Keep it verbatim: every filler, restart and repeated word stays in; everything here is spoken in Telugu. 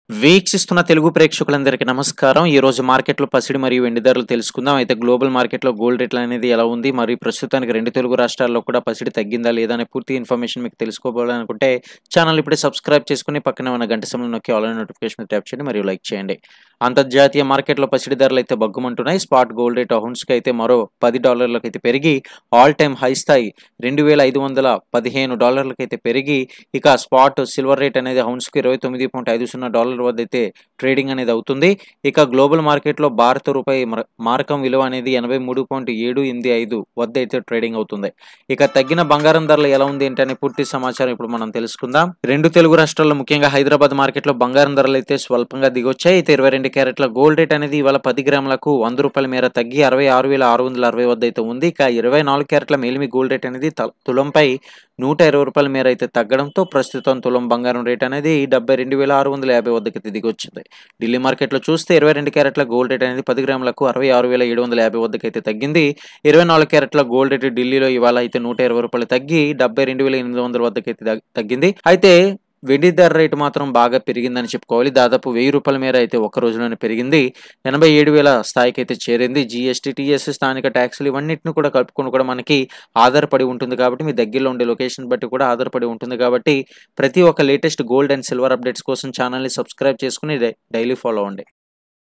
వీక్షిస్తున్న తెలుగు ప్రేక్షకులందరికీ నమస్కారం. ఈ రోజు మార్కెట్‌లో పసిడి మరియు వెండి ధరలు తెలుసుకుందాం. అయితే గ్లోబల్ మార్కెట్‌లో గోల్డ్ రేట్లు అనేది ఎలా ఉంది? మరియు ప్రస్తుతానికి రెండు తెలుగు రాష్ట్రాల్లో కూడా పసిడి తగ్గిందా లేదా అనే పూర్తి ఇన్ఫర్మేషన్ మీకు తెలుసుకోవాలనుకుంటే ఛానల్ ఇప్పుడే సబ్స్క్రైబ్ చేసుకొని పక్కనే ఉన్న గంట సింబల్ నొక్కి ఆల్ అనే నోటిఫికేషన్ ట్యాప్ చేయండి మరియు లైక్ చేయండి. అంతర్జాతీయ మార్కెట్‌లో పసిడి ధరలు అయితే బగ్గుమంటున్నాయి. స్పాట్ గోల్డ్ రేట్ ఔన్స్‌కి అయితే మరో పది డాలర్లకు అయితే పెరిగి ఆల్ టైమ్ హై స్థాయి రెండు వేల ఐదు వందల పదిహేను డాలర్లకు అయితే పెరిగి ఇక స్పాట్ సిల్వర్ రేట్ అనేది ఔన్స్‌కి ఇరవై తొమ్మిది పాయింట్ ఐదు సున్నా డాలర్ల వద్ద అయితే ట్రేడింగ్ అనేది అవుతుంది. ఇక గ్లోబల్ మార్కెట్‌లో భారత రూపాయి మర మారకం విలువ అనేది ఎనభై మూడు పాయింట్ ఏడు ఎనిమిది ఐదు వద్ద అయితే ట్రేడింగ్ అవుతుంది. ఇక తగ్గిన బంగారం ధరలు ఎలా ఉంది ఏంటనే పూర్తి సమాచారం ఇప్పుడు మనం తెలుసుకుందాం. రెండు తెలుగు రాష్ట్రాల్లో ముఖ్యంగా హైదరాబాద్ మార్కెట్‌లో బంగారం ధరలు అయితే స్వల్పంగా దిగొచ్చాయి. అయితే ఇరవై రెండు క్యారెట్ల గోల్డ్ రేట్ అనేది ఇవాళ పది గ్రాములకు వంద రూపాయల మేర తగ్గి అరవై ఆరు వేల ఆరు వందల అరవై వద్ద అయితే ఉంది. ఇక ఇరవై నాలుగు క్యారెట్ల మేలిమి గోల్డ్ రేట్ అనేది తులంపై నూట ఇరవై రూపాయల మేర అయితే తగ్గడంతో ప్రస్తుతం తులం బంగారం రేట్ అనేది డెబ్బై రెండు వేల ఆరు వందల యాభై వద్దకు దిగొచ్చింది. ఢిల్లీ మార్కెట్లో చూస్తే ఇరవై రెండు క్యారెట్ల గోల్డ్ రేట్ అనేది పది గ్రాములకు అరవై ఆరు వేల ఏడు వందల యాభై వద్దకు అయితే తగ్గింది. ఇరవై నాలుగు క్యారెట్ల గోల్డ్ రేట్ ఢిల్లీలో ఇవాళ అయితే నూట ఇరవై రూపాయలు తగ్గి డెబ్బై రెండు వేల ఎనిమిది వందల వద్దకు అయితే తగ్గింది. అయితే వెండి ధర రేటు మాత్రం బాగా పెరిగిందని చెప్పుకోవాలి. దాదాపు వెయ్యి రూపాయల మేర అయితే ఒక్క రోజులోనే పెరిగింది. ఎనభై ఏడు వేల స్థాయికి అయితే చేరింది. జీఎస్టీ, టీఎస్ఎస్, స్థానిక ట్యాక్సులు ఇవన్నిటిని కూడా కలుపుకొని కూడా మనకి ఆధారపడి ఉంటుంది కాబట్టి మీ దగ్గరలో ఉండే లొకేషన్ బట్టి కూడా ఆధారపడి ఉంటుంది కాబట్టి ప్రతి ఒక్క latest gold and silver updates కోసం ఛానల్ని సబ్స్క్రైబ్ చేసుకుని డైలీ ఫాలో అవ్వండి.